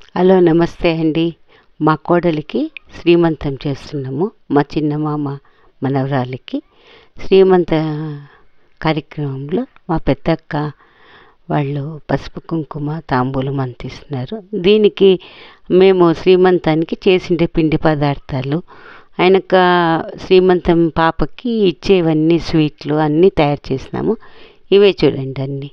Hello నమస్తే అండి. మా కోడలికి శ్రీమంతం చేస్తున్నాము. మా చిన్నమామ మనవరాలికి శ్రీమంత కార్యక్రమంలో మా పెద్దక్క వాళ్ళు పసుపు కుంకుమ తాంబూలం అందిస్తున్నారు. దీనికి మేము శ్రీమంతానికి చేసిండే పిండి పదార్థాలు ఆయనక శ్రీమంతం పాపకి ఇచ్చేవన్నీ స్వీట్లు అన్నీ తయారు చేసినాము. ఇవే చూడండి అన్నీ.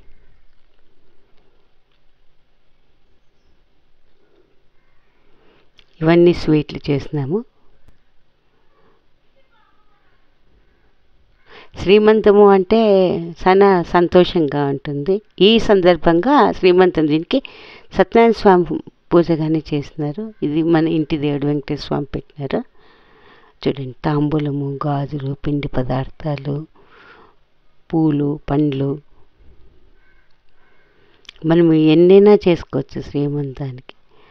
ఇవన్నీ స్వీట్లు చేసినాము. శ్రీమంతము అంటే చాలా సంతోషంగా ఉంటుంది. ఈ సందర్భంగా శ్రీమంతం దీనికి సత్యనారాయణ స్వామి పూజ కానీ చేస్తున్నారు. ఇది మన ఇంటి దేవుడు వెంకటేశ్వర స్వామి పెట్టినారు. చూడండి, తాంబూలము, గాజులు, పిండి పదార్థాలు, పూలు, పండ్లు, మనం ఎన్నైనా చేసుకోవచ్చు శ్రీమంతానికి.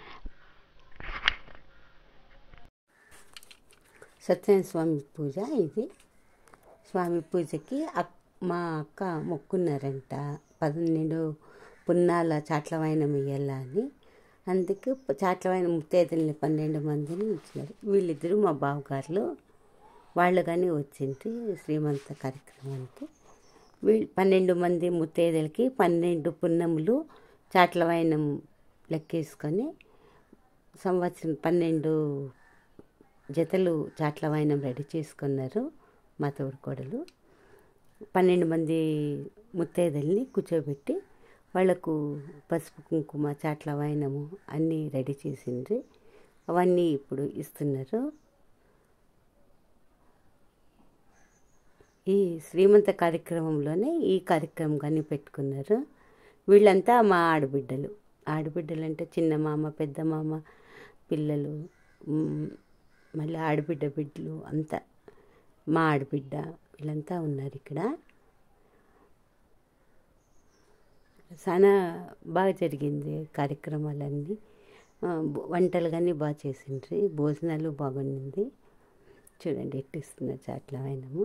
సత్యనారాయణ స్వామి పూజ ఇది. స్వామి పూజకి మా అక్క మొక్కున్నారంట 12 పున్నాల చాట్లవాయనం ఇయ్యాల అని. అందుకు చాట్లవాయనం ముత్తైదుల్ని 12 మందిని ఇచ్చినారు. వీళ్ళిద్దరూ మా బావగారులు, వాళ్ళు కానీ వచ్చిండ్రి శ్రీమంత కార్యక్రమానికి. 12 మంది ముత్తైదులకి 12 పున్నములు చాట్లవాయనం లెక్కేసుకొని సంవత్సరం 12 జతలు చాట్లవాయనం రెడీ చేసుకున్నారు. మా తోడుకోడలు 12 మంది ముత్తైదుల్ని కూర్చోబెట్టి వాళ్లకు పసుపు కుంకుమ చాట్లవాయనము అన్నీ రెడీ చేసిండ్రి. అవన్నీ ఇప్పుడు ఇస్తున్నారు. ఈ శ్రీమంత కార్యక్రమంలోనే ఈ కార్యక్రమం కానీ పెట్టుకున్నారు. వీళ్ళంతా మా ఆడబిడ్డలు. ఆడబిడ్డలు అంటే చిన్న మామ, పెద్ద మామ పిల్లలు, మళ్ళీ ఆడబిడ్డ బిడ్డలు అంతా మా ఆడబిడ్డ వీళ్ళంతా ఉన్నారు ఇక్కడ. చాలా బాగా జరిగింది కార్యక్రమాలన్నీ. వంటలు కానీ బాగా చేసిండ్రి, భోజనాలు బాగుండింది. చూడండి ఎట్టిస్తున్నారు చాట్లవాయనము.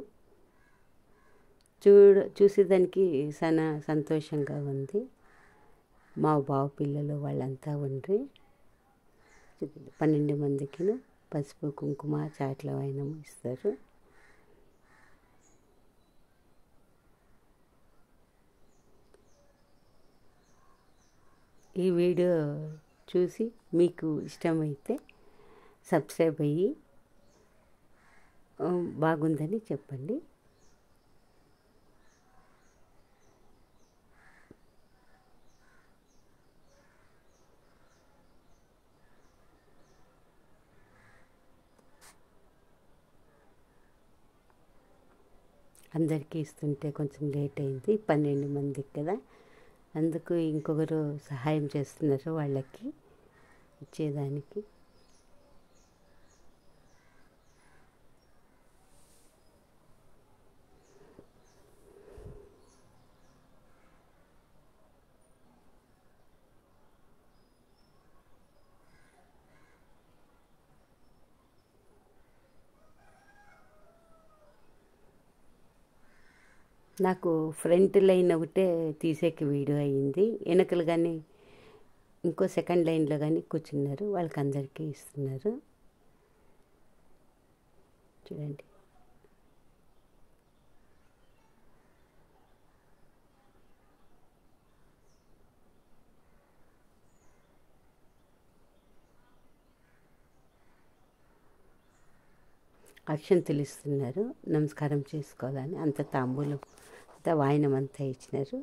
చూసేదానికి చాలా సంతోషంగా ఉంది. మా బావ పిల్లలు వాళ్ళంతా ఉండ్రి. 12 మందికి పసుపు కుంకుమ చాట్లవాయనం ఇస్తారు. ఈ వీడియో చూసి మీకు ఇష్టమైతే సబ్స్క్రైబ్ అయ్యి బాగుందని చెప్పండి. అందరికీ ఇస్తుంటే కొంచెం లేట్ అయింది, 12 మందికి కదా. అందుకు ఇంకొకరు సహాయం చేస్తున్నారు వాళ్ళకి ఇచ్చేదానికి. నాకు ఫ్రంట్ లైన్ ఒకటే తీసేకి వీడియో అయ్యింది. వెనకలు కానీ ఇంకో సెకండ్ లైన్లో కానీ కూర్చున్నారు. వాళ్ళకి అందరికీ ఇస్తున్నారు. చూడండి, అక్షంతలు ఇస్తున్నారు. నమస్కారం చేసుకోవాలని అంత తాంబూలం అంతా వాయనం అంతా ఇచ్చినారు.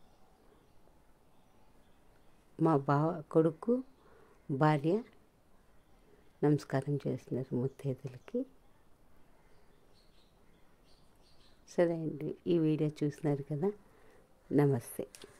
మా బావ కొడుకు భార్య నమస్కారం చేస్తున్నారు ముత్తైదులకి. సరే అండి, ఈ వీడియో చూసినారు కదా. నమస్తే.